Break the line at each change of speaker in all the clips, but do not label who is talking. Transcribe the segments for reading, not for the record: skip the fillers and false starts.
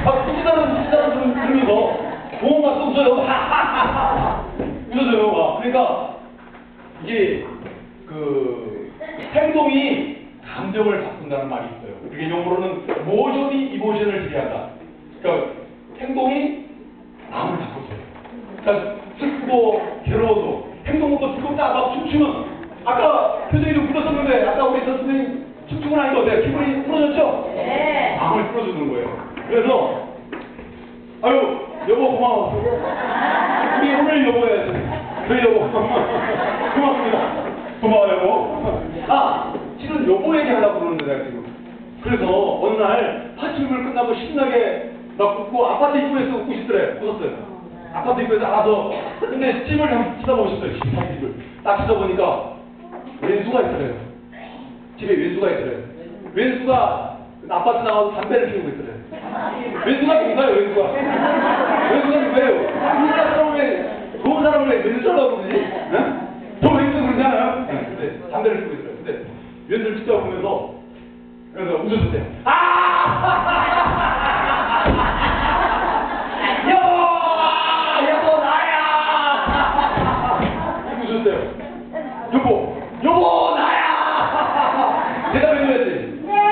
뚝지다는 들으면서 보험가 또 웃어요. 하하하하. 웃어줘요. 그러니까 이게 그 행동이 감정을 바꾼다는 말이 있어요. 그게 영어로는 모션이 이모션을 지배한다. 그러니까 행동이 마음을 바꿔줘요. 그러니까 슬프고 괴로워도 행동도 즐겁다 막 춤추면 아까 표정이 좀 굳었었는데 아까 우리 선생님 춤추고 나니까 어때요? 기분이 풀어졌죠?
네.
마음을 풀어주는 거예요. 그래서 아유 여보 고마워. 우리 오늘 여보예요. 저희 여보 고맙습니다. 고마워 여보. 실은 여보 얘기하려고 그러는데 내가 지금. 그래서 어느 날 파출부를 끝나고 신나게 막 웃고 아파트 입구에서 웃고 싶더래. 웃었어요. 아파트 입구에서 알아서. 근데 집을 한번 찾아보셨어요. 아파트 집을. 딱 찾아보니까 왼수가 있더래요. 집에 왼수가 있더래요. 왼수가 아파트 나와서 담배를 피우고 있더래요. 왼수가 누가요, 왼수가? 왼수가 누구예요? 좋은 사람을 왜 왼수라고 그러지? 저 왼수 그러잖아요? 근데 담배를 피우고 있더래요. 근데 왼수를 지켜보면서 그래서 웃으셨대요. 여보 나야! 웃으셨대요. 여보 나야! 대답해줘야지.
네.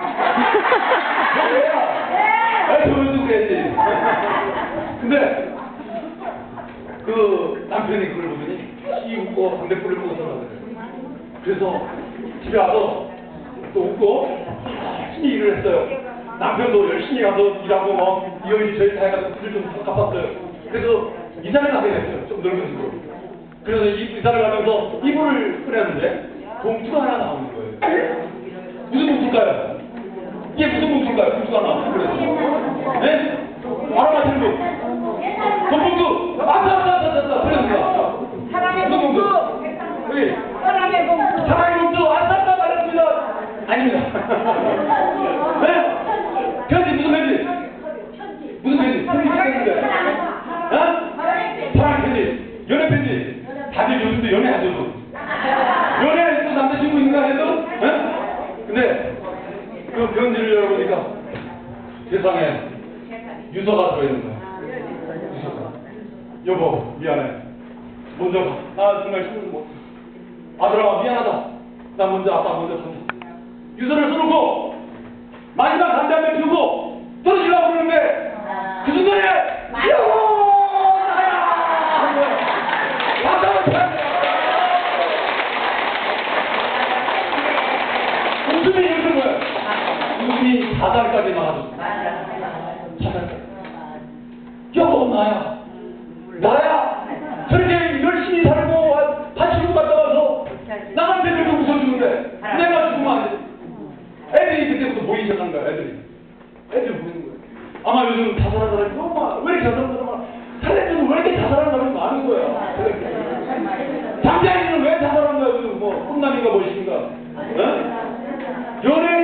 네. 저번도 그랬지. 근데 그 남편이 그걸 보더니 이 웃고 담배불을 끄고 들어가더래요. 그래서 집에 와서 또 웃고 열심히 일을 했어요. 남편도 열심히 가서 일하고 뭐 이혼이 저희 사이가 빚을 좀 갚았어요. 그래서 이사를 가게 됐어요. 좀 넓은 집으로. 그래서 이사를 가면서 이불을 꺼냈는데 봉투가 하나 나오는 거예요. 무슨 봉투일까요? 이게 무슨 봉투일까요? 봉투가 나오는 거예요. 네? 알아맞히는 거. 봉투! 맞다! 그랬습니다.
사랑의 봉투!
여기.
사랑의 봉투!
사랑의 봉투! 안 샀다 말했습니다! 아닙니다. 네? 편지, 무슨 편지? 무슨 편지? 편지 찍었는데. 어? 사랑 편지. 연애 편지. 다들 요즘도 연애하죠. 연애할 때 남자친구 있는가 해도? 어? 근데 그 편지를 열어보니까 세상에 유서가 들어있는 거야. 유서가. 여보 미안해. 먼저 가. 나 정말 힘을 못. 아들아 미안하다. 나 먼저 아빠 먼저 간다. 유서를 써놓고 마지막 담배 한 대 피우고 떨어지려고 그러는데 그 순간에 여보 나야! 하는 거야. 웃음이 이렇게 거야. 웃음이 자살까지 나가죠. 자살까지. 여보 나야. 저렇게 열심히 살고 파출부 갔다 와서 나한테도 웃어주는데 내가 죽으면 안 돼. 애들이 그때부터 보이기 시작한 거야. 애들이 보이는 거야. 아마 요즘 자살한 사람이 너무 많아. 왜 이렇게 자살한 사람이 많아? 사람들은 왜 이렇게 자살하는 사람이 많은 거야. 장자인은 왜 자살한 거야? 요즘 뭐 꿈남인가 무엇인가? 연애